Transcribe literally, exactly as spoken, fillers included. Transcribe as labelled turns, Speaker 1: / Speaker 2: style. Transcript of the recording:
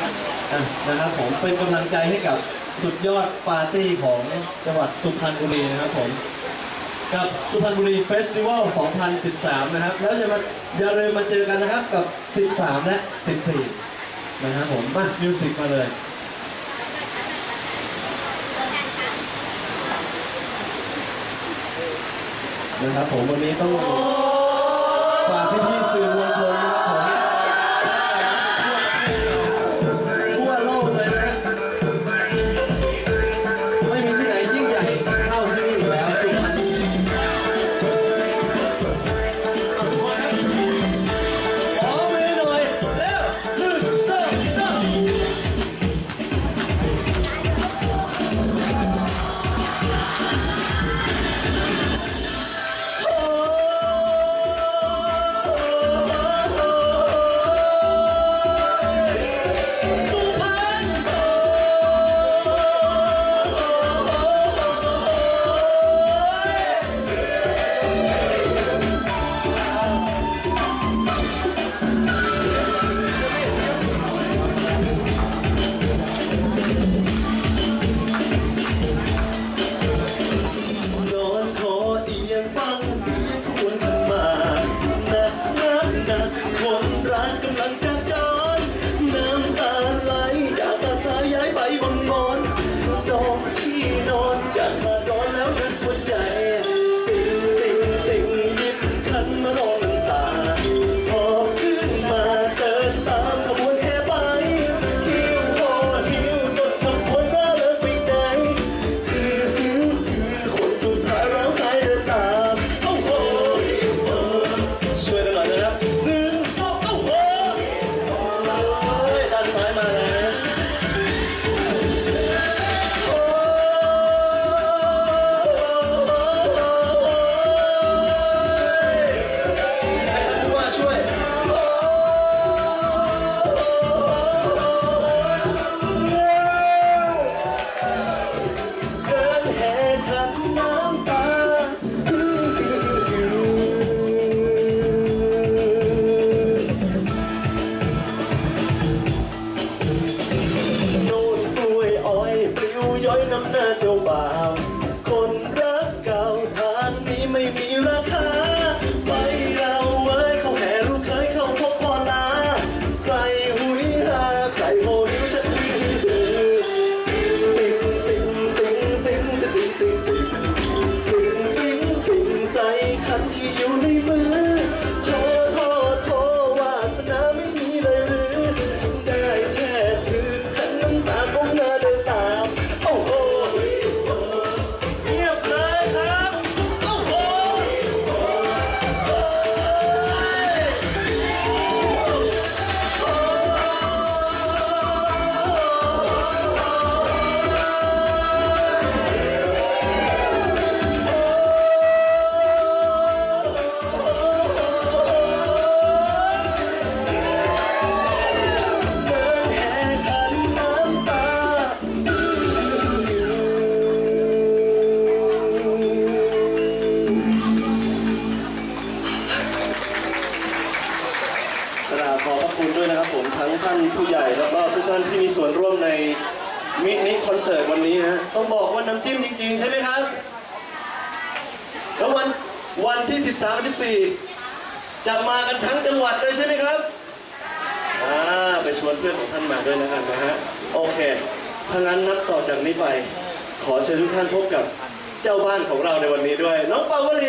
Speaker 1: นะครับผมเป็นกำลังใจให้กับสุดยอดปาร์ตี้ของจังหวัดสุพรรณบุรีนะครับผมกับสุพรรณบุรีเฟสติวัลสองพันสิบสามนะครับแล้วจะมาอย่าลืมมาเจอกันนะครับกับสิบสามและสิบสี่นะครับผมมามิวสิกมาเลยนะครับผมวันนี้ต้องฝากพี่ๆสื่อมวลชนนะครับผมทั่วโลกเลยนะไม่มีที่ไหนยิ่งใหญ่เท่าที่นี่แล้วสุพรรณขอมือหน่อยเร็วหนึ่งสองสามน้ำหน้าเจ้าบ่าวคนรักเก่าทางนี้ไม่มีราคาไปเราเว้ยเขาแห่ลูกเคยเข้าพบพ่อตาใครหุยหาใครโหนิ้วฉันฮือติ๊งติ๊งติ๊งติ๊งติ๊งติ๊งติ๊งติ๊งติ๊งติ๊งติ๊งใส่คันที่อยู่ในมือโทโทโทวาสนาไม่มีเลยหรือได้แค่ถือขันน้ำตาคงหน้าเดินตามโอ้โหเงียบเลยครับโอ้โหขอบพระคุณด้วยนะครับผมทั้งท่านผู้ใหญ่แล้วก็ทุกท่านที่มีส่วนร่วมในมินิคอนเสิร์ตวันนี้นะต้องบอกว่าน้ำจิ้มจริงๆใช่ไหมครับแล้ววันวันที่สิบสาม สิบสี่จะมากันทั้งจังหวัดเลยใช่ไหมครับอ่าไปชวนเพื่อนของท่านมาด้วยนะครับนะฮะโอเคถ้างั้นนับต่อจากนี้ไปขอเชิญทุกท่านพบกับเจ้าบ้านของเราในวันนี้ด้วยน้องปาวลี